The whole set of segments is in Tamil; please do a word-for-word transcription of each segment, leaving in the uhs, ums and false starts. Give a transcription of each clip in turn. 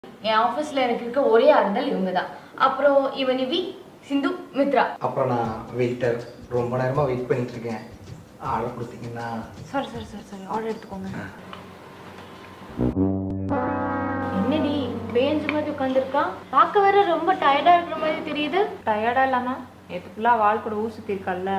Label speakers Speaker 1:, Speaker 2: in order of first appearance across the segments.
Speaker 1: என் ஆஃபீஸில் எனக்கு இருக்க ஒரே ஆறுதல் இவங்க தான். அப்புறம் இவன் நிவி, சிந்து, மித்ரா.
Speaker 2: அப்புறம் நான் வெயிட்டர், ரொம்ப நேரமாக வெயிட் பண்ணிட்டு இருக்கேன். ஆர்டர் கொடுத்தீங்கன்னா.
Speaker 1: Sorry sorry sorry sorry order எடுத்துக்கோங்க. என்னடி பேஞ்சு மாதிரி உட்காந்துருக்கா? பார்க்க வேற ரொம்ப டயர்டாக இருக்கிற மாதிரி தெரியுது.
Speaker 3: டயர்டாக இல்லாம நேற்று ஃபுல்லாக வாழ் கூட ஊர் சுற்றி இருக்கல்ல.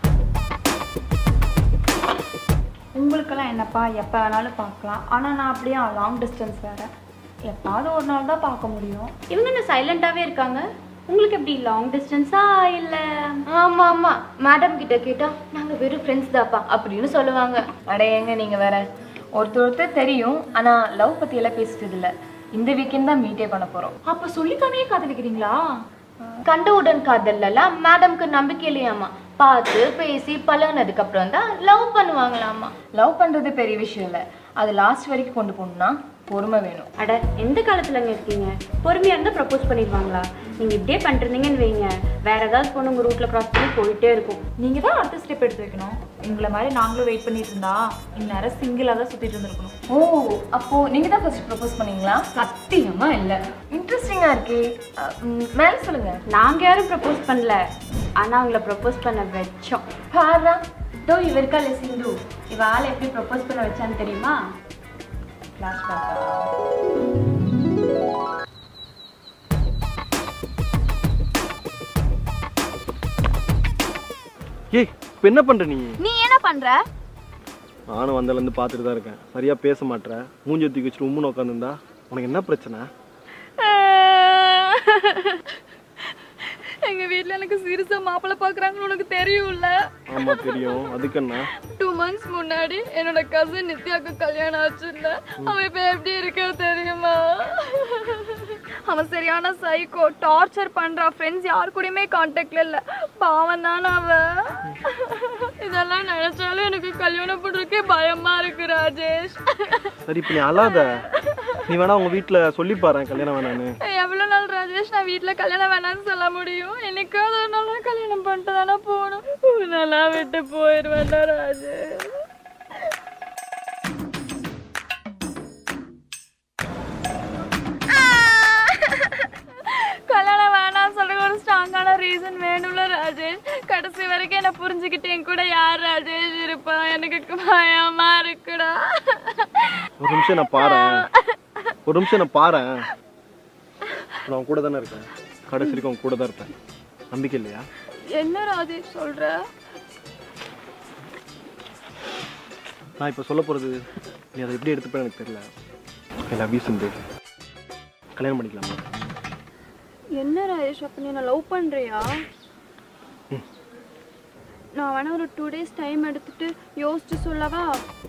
Speaker 3: உங்களுக்கெல்லாம் என்னப்பா எப்போ வேணாலும் பார்க்கலாம். ஆனால் நான் அப்படியே லாங் டிஸ்டன்ஸ் வேறு, எப்பாவது ஒரு நாள் தான் பார்க்க முடியும்.
Speaker 1: இவங்க என்ன சைலண்டாகவே இருக்காங்க?
Speaker 3: உங்களுக்கு எப்படி லாங் டிஸ்டன்ஸா இல்லை?
Speaker 1: ஆமாம் ஆமாம், மேடம் கிட்ட கேட்டால் நாங்கள் வெறும் ஃப்ரெண்ட்ஸ் தாப்பா அப்படின்னு சொல்லுவாங்க. அடையங்க நீங்கள் வேற. ஒருத்தர் ஒருத்தர் தெரியும், ஆனால் லவ் பற்றியெல்லாம் பேசிட்டது இல்லை. இந்த வீக்கெண்ட் தான் மீட்டே பண்ண போகிறோம்.
Speaker 3: அப்போ சொல்லிக்காமையே காதலிக்கிறீங்களா?
Speaker 1: கண்டவுடன் காதல்லாம் மேடம்க்கு நம்பிக்கை இல்லையாமா. பார்த்து பேசி பழகினதுக்கு அப்புறம் தான் லவ் பண்ணுவாங்களாமா. லவ் பண்ணுறது பெரிய விஷயம் இல்லை, அது லாஸ்ட் வரைக்கும் கொண்டு போகணும்னா பொறுமை வேணும்.
Speaker 3: அட எந்த காலத்துலங்க இருக்கீங்க? பொறுமையாக இருந்தால் ப்ரப்போஸ் பண்ணிடுவாங்களா? நீங்கள் இப்படியே பண்ணிருந்தீங்கன்னு வைங்க, வேற ஏதாவது பொண்ணு உங்கள் ரூட்டில் க்ராஸ் பண்ணி போயிட்டே இருக்கும். நீங்கள் தான் அடுத்த ஸ்டெப் எடுத்து வைக்கணும். எங்களை மாதிரி நாங்களும் வெயிட் பண்ணிட்டு இருந்தா இந்நேரம் சிங்கிளாக தான் சுற்றிட்டு இருந்துருக்கணும்.
Speaker 1: ஓ, அப்போது நீங்கள் தான் ஃபர்ஸ்ட் ப்ரப்போஸ் பண்ணீங்களா? சத்தியமாக இல்லை. இன்ட்ரெஸ்டிங்காக இருக்கே. மேலே சொல்லுங்கள்.
Speaker 3: நாங்கள் யாரும் ப்ரப்போஸ் பண்ணல, ஆனால் அவங்கள ப்ரப்போஸ் பண்ண வச்சோம்.
Speaker 1: பாரா, இதோ இவ இருக்கா இல்லை சிந்து, இவ ஆளை எப்படி ப்ரப்போஸ் பண்ண வச்சான்னு தெரியுமா?
Speaker 4: ஏய், இப்போ என்ன பண்ற நீ?
Speaker 1: நீ என்ன பண்ற?
Speaker 4: நானும் வந்ததுல இருந்து பார்த்துட்டு தான் இருக்கேன். சரியா பேச மாட்டேற, மூஞ்சி தூக்கி வச்சுட்டு உம்முன்னு உட்காந்துருந்தா உனக்கு என்ன பிரச்சனை?
Speaker 3: எங்க வீட்ல எனக்கு சீரியஸா மாப்பிள்ளை பாக்குறாங்கன்னு உனக்கு தெரியும்ல?
Speaker 4: ஆமா தெரியும். அதுக்கு என்ன?
Speaker 3: டூ மந்த்ஸ் முன்னாடி என்னோட கசின் நித்யாக்கு கல்யாணம் ஆச்சுல்ல, அவன் இப்ப எப்படி இருக்க தெரியுமா? அவன் சரியான சைக்கோ, டார்ச்சர் பண்றான். ஃப்ரெண்ட்ஸ் யாரு கூடயுமே கான்டாக்ட்ல இல்ல. பாவம் தானே அவன். இதெல்லாம் நினைச்சாலும் எனக்கு கல்யாணம் பண்றதுக்கே பயமா இருக்கு ராஜேஷ்.
Speaker 4: சரி, இப்ப நீ அழாத. நீ வேணா உங்க வீட்டுல சொல்லி பாரு கல்யாணம் வேணான்னு.
Speaker 3: எவ்வளவு நாள் ராஜேஷ் நான் வீட்டுல கல்யாணம் வேணான்னு சொல்ல முடியும்? என்னைக்காவது ஒரு நாள் கல்யாணம் பண்ணிட்டு தானே போகணும். நல்லா விட்டு போயிடுவேன்டா ராஜேஷ். கல்யாணம் வேணாம்னு சொல்ற ஒரு ஸ்ட்ராங்கான ரீசன் வேணும்ல ராஜேஷ். கடைசி வரைக்கும் என்ன புரிஞ்சுக்கிட்டு என் கூட யார் ராஜேஷ் இருப்பா? எனக்கு பயமா இருக்குடா.
Speaker 4: ஒரு நிமிஷம் நான் பாறேன், ஒரு நிமிஷம் நான் பாறேன். நான் கூட தானே இருக்கேன், கடைசி வரைக்கும் உன் கூட தான் இருப்பேன். நம்பிக்கை இல்லையா?
Speaker 3: என்ன ராஜேஷ் சொல்ற?
Speaker 4: நான் இப்போ சொல்ல போறது நீ அதை எப்படி எடுத்துப்பேன்னு எனக்கு தெரியல. I love you Sindhu. கல்யாணம் பண்ணிக்கலாமா?
Speaker 3: என்ன ராஜேஷ், அப்ப நீ என்ன லவ் பண்றியா? நான் வேணா ஒரு டூ டேஸ் டைம் எடுத்துட்டு யோசிச்சு சொல்லவா?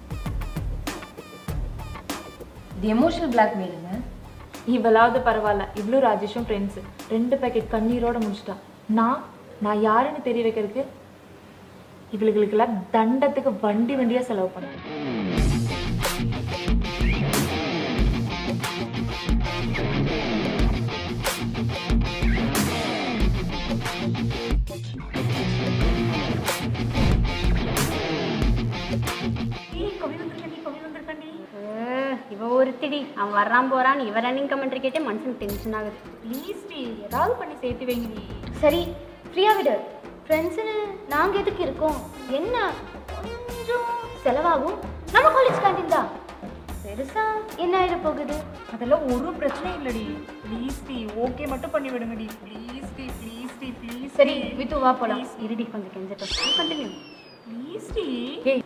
Speaker 1: இது எமோஷனல் பிளாக்மெயிலுங்க.
Speaker 3: இவளாவது பரவாயில்ல, இவ்வளோ ராஜேஷும் ஃப்ரெண்ட்ஸு. ரெண்டு பேக்கெட் கண்ணீரோட முடிச்சிட்டா. நான் நான் யாருன்னு தெரிய வைக்கிறதுக்கு இவளுகளுக்கெல்லாம் தண்டத்துக்கு வண்டி வண்டியா செலவு பண்ணேன்.
Speaker 5: இவ ஒருத்திடி, அவன் வர்றான் போறான், இவ ரன்னிங் கமெண்ட்ரி கேட்டே மனுஷன் டென்ஷன் ஆகுது.
Speaker 3: ப்ளீஸ் டி, ஏதாவது பண்ணி சேர்த்து வைங்க.
Speaker 1: சரி ஃப்ரீயா விடு. ஃப்ரெண்ட்ஸுன்னு நாங்கள் எதுக்கு இருக்கோம்? என்ன கொஞ்சம் செலவாகும். நம்ம காலேஜ் கேண்டீன் தான், பெருசா என்ன ஆயிட போகுது?
Speaker 3: அதெல்லாம் ஒரு பிரச்சனை இல்லடி. ப்ளீஸ் டி, ஓகே மட்டும் பண்ணி விடுங்கடி. ப்ளீஸ் டி, ப்ளீஸ் டி, ப்ளீஸ்.
Speaker 1: சரி வித்து வா போலாம்.
Speaker 5: இருடி கொஞ்சம் கெஞ்சட்டும். Continue
Speaker 3: please D.
Speaker 1: ஏய்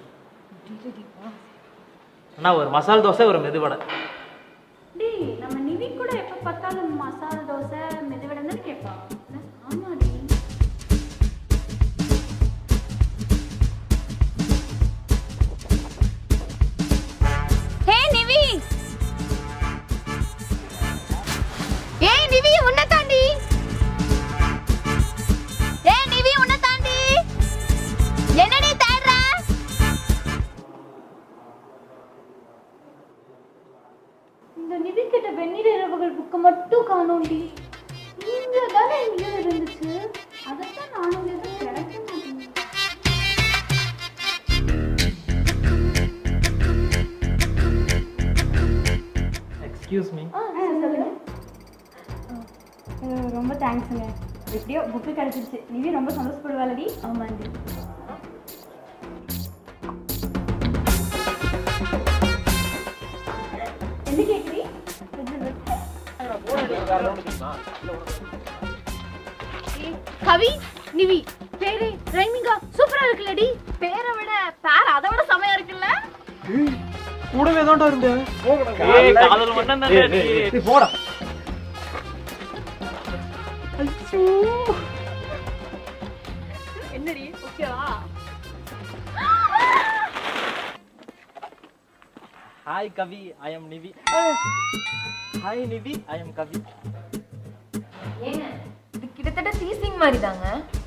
Speaker 6: அண்ணா, ஒரு மசால் தோசை, ஒரு மெதுவடை.
Speaker 5: டேய், நம்ம நிவி கூட எப்ப பார்த்தாலும் மசாலா தோசை மெதுவடைன்னு கேட்பா. ஆமாடி.
Speaker 1: ஹே நிவி. ஏய் நிவி, உன்னை தாண்டி. ஏய் நிவி, உன்னை தாண்டி. என்னடி தேடுற? இந்த நிதி கிட்ட வெந்நீர் இரவுகள் புக்கு மட்டும் காணோண்டி. இங்க தானே எங்கேயோ இருந்துச்சு. அதைத்தான் நானும் எதுவும் கிடைக்க மாட்டேங்குது.
Speaker 6: Excuse me.
Speaker 1: ஆ சொல்லுங்க.
Speaker 5: ரொம்ப தேங்க்ஸுங்க. எப்படியோ புக்கு கிடச்சிருச்சு. நீவே ரொம்ப சந்தோஷப்படுவாளடி.
Speaker 1: ஆமாண்டி.
Speaker 5: என்ன கேட்குறீ?
Speaker 1: கவி நிவி பேரு ரைமிங்கா சூப்பரா இருக்குல்லடி. பேரை விட பேர் அதை விட செமையா இருக்குல்ல.
Speaker 4: கூடவே தான்டா இருந்தேன்.
Speaker 6: ஏய் காதல் மட்டும் தான்
Speaker 4: நீ போடா.
Speaker 3: என்னடி ஓகேவா?
Speaker 6: Hi Kavi, I am Nivi. Hi Nivi, I am Kavi.
Speaker 1: ஏங்க இது கிட்டத்தட்ட டீசிங் மாதிரி தாங்க.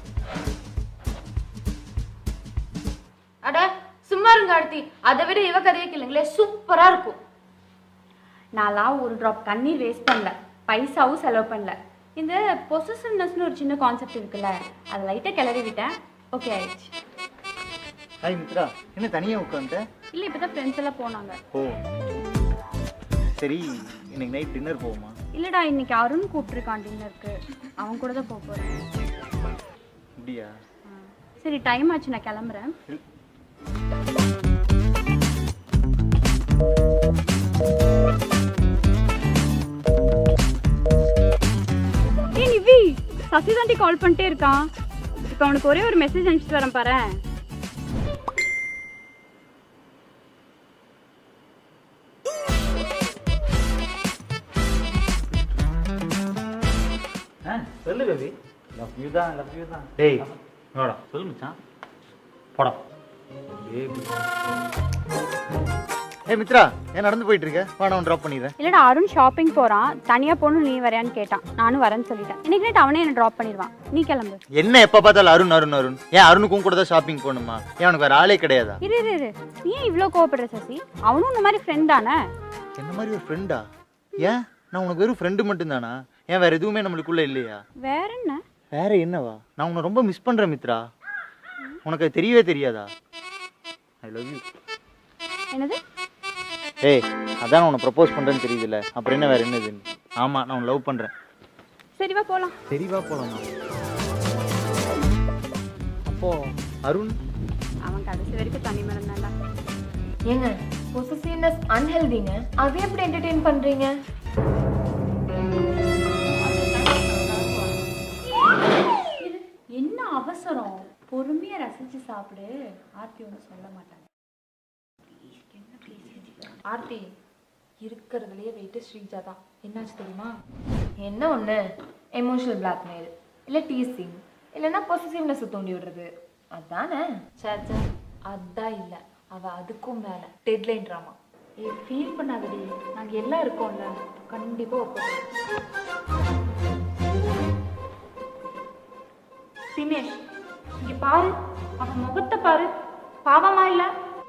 Speaker 1: அட சும்மா இருங்க ஆர்த்தி. அதை விட இவ கதையை கேளுங்களே, சூப்பரா இருக்கும்.
Speaker 5: நான்லாம் ஒரு ட்ராப் கண்ணீர் வேஸ்ட் பண்ணல, பைசாவும் செலவு பண்ணல. இந்த பொசசிவ்னஸ்னு ஒரு சின்ன கான்செப்ட் இருக்குல்ல, அதை லைட்டாக கிளறி விட்டேன். ஓகே ஆயிடுச்சு.
Speaker 7: ஹாய் மித்ரா, என்ன தனியாக உட்காந்துட்ட?
Speaker 5: இல்லை, இப்போ தான் ஃப்ரெண்ட்ஸ் எல்லாம் போனாங்க.
Speaker 7: ஓ சரி, இன்னைக்கு நைட் டின்னர் போவோமா?
Speaker 5: இல்லைடா, இன்னைக்கு அருண் கூப்பிட்டுருக்கான் டின்னருக்கு. அவன் கூட தான் போக போகிறேன்.
Speaker 7: அப்படியா?
Speaker 5: சரி, டைம் ஆச்சு, நான் கிளம்புறேன். ஏய் நிவி, சசிதாண்டி கால் பண்ணிட்டே இருக்கான். இப்போ அவனுக்கு ஒரே ஒரு மெசேஜ் அனுப்பிச்சிட்டு வரேன் பாரு.
Speaker 6: சொல்லு கவி. லவ் யூ தான், லவ் யூ தான். டேய் வாடா, சொல்லு மச்சான். போடா. பேபி.
Speaker 7: ஏய் மித்ரா, ஏன் நடந்து போயிட்டு இருக்க? வா, நான் ட்ராப் பண்ணிடுறேன்.
Speaker 5: இல்லடா, அருண் ஷாப்பிங் போறான். தனியா போகணும், நீ வரையான்னு கேட்டான். நானும் வரேன்னு சொல்லிட்டேன். இன்னைக்கு நைட் அவனே என்ன ட்ராப் பண்ணிடுவான். நீ கிளம்பு.
Speaker 7: என்ன எப்ப பார்த்தாலும் அருண் அருண் அருண்? ஏன் அருணுக்கும் கூட தான் ஷாப்பிங் போகணுமா? ஏன் அவனுக்கு வேற ஆளே கிடையாதா?
Speaker 5: இரு இரு இரு நீ ஏன் இவ்வளோ கோவப்படுற சசி? அவனும் இந்த மாதிரி ஃப்ரெண்ட் தானே.
Speaker 7: என்ன மாதிரி ஒரு ஃப்ரெண்டா? ஏன் நான் உனக்கு வெறும் ஃப்ரெண்டு மட்டும் தானா? ஏன் வேற எதுவுமே நம்மளுக்குள்ள இல்லையா?
Speaker 5: வேற என்ன?
Speaker 7: வேற என்னவா? நான் உன்னை ரொம்ப மிஸ் பண்றேன் மித்ரா. உனக்கு அது தெரியவே தெரியாதா? I love you.
Speaker 5: என்னது?
Speaker 7: ஏய், அதான் உன்னை ப்ரப்போஸ் பண்றேன்னு தெரியுதுல்ல, அப்புறம் என்ன வேற என்னது? ஆமா, நான் உன்னை லவ் பண்றேன்.
Speaker 5: சரி வா போலாம்.
Speaker 7: சரி வா போலாமா? அப்போ அருண்
Speaker 5: அவன் கடைசி வரைக்கும் தனி மரம் தான்டா.
Speaker 1: ஏங்க பொசசிவ்னஸ் அன்ஹெல்திங்க, அதை எப்படி என்டர்டெயின் பண்றீங்க?
Speaker 5: என்ன அவசரம்? பொறுமையா ரசிச்சு சாப்பிடு. ஆர்த்தி ஒன்றும் சொல்ல மாட்டாங்க.
Speaker 1: ஆர்த்தி இருக்கிறதுலயே வெயிட்டு ஸ்ரீஜா தான். என்னாச்சு தெரியுமா? என்ன ஒன்று எமோஷனல் பிளாக்மெயில், இல்லை டீசிங், இல்லைன்னா பொசசிவ்னஸ் தூண்டி விடுறது, அதானே? சாச்சா அதான் இல்லை, அவள் அதுக்கும் மேலே டெட்லைன் ட்ராமா. ஏ ஃபீல் பண்ணாதடி, நாங்கள் எல்லாம் இருக்கோம்ல, கண்டிப்பாக ஒப்புறோம்.
Speaker 5: தினேஷ், இங்க பாரு, அவன் முகத்தை பாரு, பாவமா இல்லை?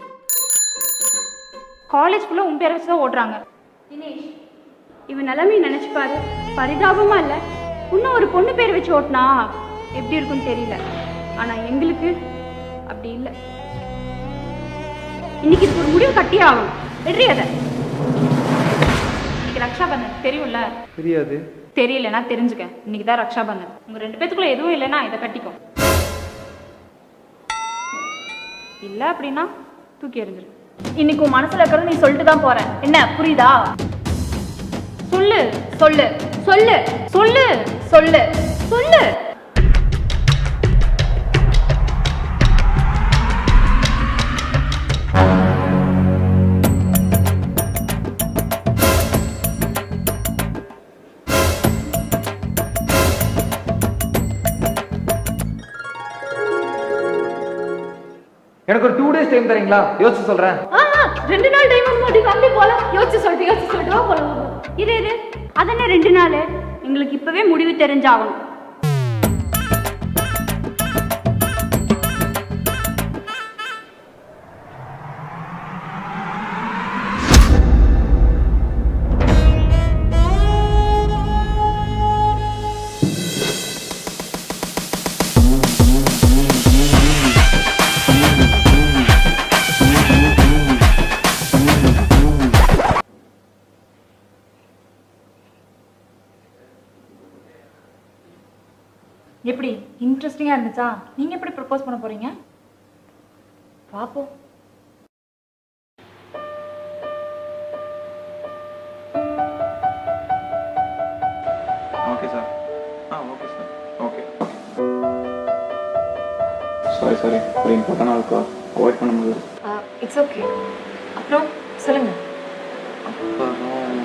Speaker 5: காலேஜ் ஃபுல்லாக உன் பேரை வச்சு தான் ஓடுறாங்க. தினேஷ், இவன் நிலைமையை நினைச்சு பாரு, பரிதாபமா இல்லை? இன்னும் ஒரு பொண்ணு பேர் வச்சு ஓட்டினா எப்படி இருக்குன்னு தெரியல. ஆனா எங்களுக்கு அப்படி இல்லை. இன்னைக்கு இதுக்கு ஒரு முடிவு கட்டியே ஆகும். வெற்றி அதை இன்னைக்கு ரக்ஷாபந்தன் தெரியும்ல?
Speaker 4: தெரியாது.
Speaker 5: தெரியலன்னா தெரிஞ்சுக்க, இன்னைக்கு தான் ரக்ஷாபந்தன். உங்க ரெண்டு பேத்துக்குள்ள எதுவும் இல்லைன்னா இதை கட்டிக்கோ. இல்லை அப்படின்னா தூக்கி எறிஞ்சிரு. இன்னைக்கு உன் மனசுல இருக்கிறது நீ சொல்லிட்டு தான் போற. என்ன புரியுதா? சொல்லு சொல்லு சொல்லு சொல்லு சொல்லு சொல்லு.
Speaker 2: எனக்கு ஒரு டூ டேஸ் டைம் தரீங்களா? யோசிச்சு சொல்றேன்.
Speaker 5: ரெண்டு நாள் டைம் முன்னாடி வந்து போல யோசிச்சு சொல்லிட்டு யோசிச்சு சொல்லிட்டு போலாம். இரு இரு அதென்ன ரெண்டு நாள்? எங்களுக்கு இப்பவே முடிவு தெரிஞ்சாகணும். எப்படி இன்ட்ரெஸ்டிங்காக இருந்துச்சா? நீங்கள் எப்படி ப்ரப்போஸ் பண்ண போகிறீங்க?
Speaker 1: பார்ப்போம்.
Speaker 8: Okay sir. ஆ okay sir. Okay sorry sorry ஒரு இம்பார்ட்டண்டாக இருக்கா அவாய்ட் பண்ண முடியல.
Speaker 1: It's okay. அப்புறம் சொல்லுங்கள்.
Speaker 8: அப்புறம்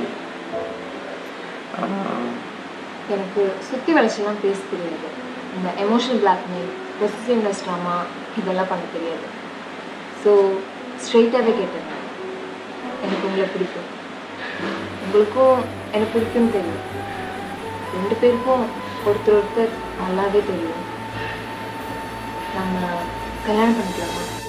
Speaker 1: எனக்கு சுற்றி வளைச்செல்லாம் பேச தெரியாது. இந்த எமோஷனல் பிளாக்மெயில், பொசிசிவ்னஸ் ட்ராமா இதெல்லாம் பண்ண தெரியாது. ஸோ ஸ்ட்ரெயிட்டாகவே கேட்டேன். எனக்கு உங்களை பிடிக்கும், உங்களுக்கும் எனக்கு பிடிக்கும்னு தெரியும். ரெண்டு பேருக்கும் ஒருத்தர் ஒருத்தர் நல்லாவே தெரியும். நம்ம கல்யாணம் பண்ணிக்கலாமா?